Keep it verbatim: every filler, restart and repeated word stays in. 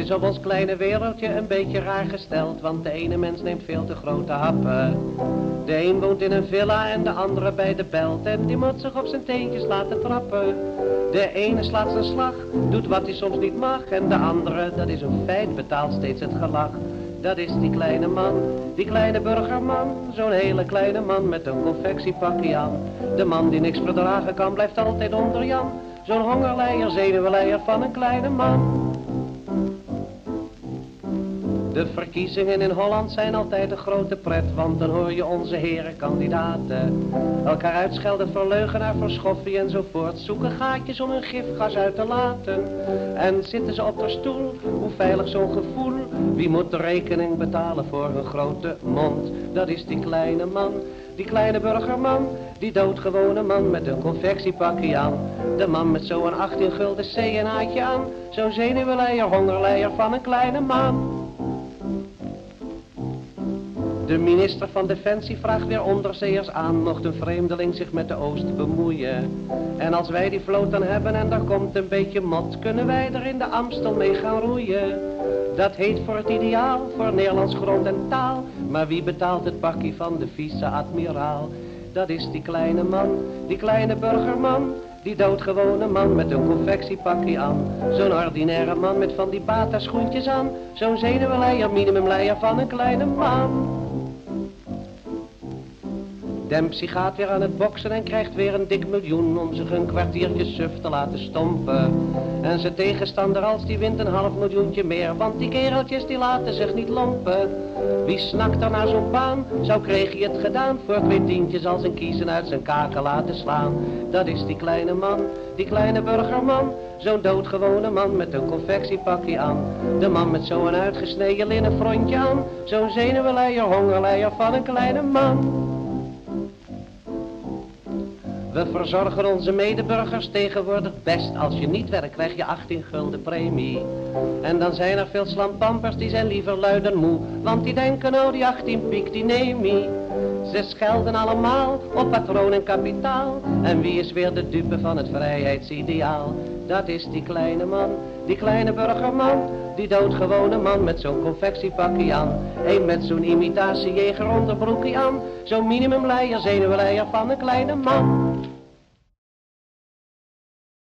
is op ons kleine wereldje een beetje raar gesteld, want de ene mens neemt veel te grote happen. De een woont in een villa en de andere bij de belt en die moet zich op zijn teentjes laten trappen. De ene slaat zijn slag, doet wat hij soms niet mag en de andere, dat is een feit, betaalt steeds het gelag. Dat is die kleine man, die kleine burgerman, zo'n hele kleine man met een confectiepakje aan. De man die niks verdragen kan, blijft altijd onder Jan, zo'n hongerleier, zenuwleier van een kleine man. De verkiezingen in Holland zijn altijd een grote pret, want dan hoor je onze heren kandidaten elkaar uitschelden voor leugenaar, voor schoffie enzovoort, zoeken gaatjes om hun gifgas uit te laten. En zitten ze op de stoel, hoe veilig zo'n gevoel, wie moet de rekening betalen voor hun grote mond? Dat is die kleine man, die kleine burgerman, die doodgewone man met een confectiepakje aan. De man met zo'n achttien gulden C en A'tje aan, zo'n zenuwleier, hongerleier van een kleine man. De minister van Defensie vraagt weer onderzeeërs aan, mocht een vreemdeling zich met de Oost bemoeien. En als wij die vloot dan hebben en er komt een beetje mot, kunnen wij er in de Amstel mee gaan roeien. Dat heet voor het ideaal, voor Nederlands grond en taal, maar wie betaalt het bakkie van de vice-admiraal? Dat is die kleine man, die kleine burgerman, die doodgewone man met een confectiepakje aan. Zo'n ordinaire man met van die bata schoentjes aan, zo'n zenuwleier, minimumleier van een kleine man. Dempsey gaat weer aan het boksen en krijgt weer een dik miljoen om zich een kwartiertje suf te laten stompen. En zijn tegenstander als die wint een half miljoentje meer, want die kereltjes die laten zich niet lompen. Wie snakt er naar zo'n baan, zo kreeg hij het gedaan voor twee tientjes als een kiezen uit zijn kaken laten slaan. Dat is die kleine man, die kleine burgerman, zo'n doodgewone man met een confectiepakje aan. De man met zo'n uitgesneden linnen frontje aan, zo'n zenuwleier, hongerleier van een kleine man. We verzorgen onze medeburgers tegenwoordig best. Als je niet werkt krijg je achttien gulden premie. En dan zijn er veel slampampers die zijn liever lui dan moe, want die denken oh die achttien piek die neem ie. Ze schelden allemaal op patroon en kapitaal. En wie is weer de dupe van het vrijheidsideaal? Dat is die kleine man, die kleine burgerman, die doodgewone man met zo'n confectiepakje aan. Een met zo'n imitatiejeger onderbroekje aan, zo'n minimumleier, zenuwleier van een kleine man.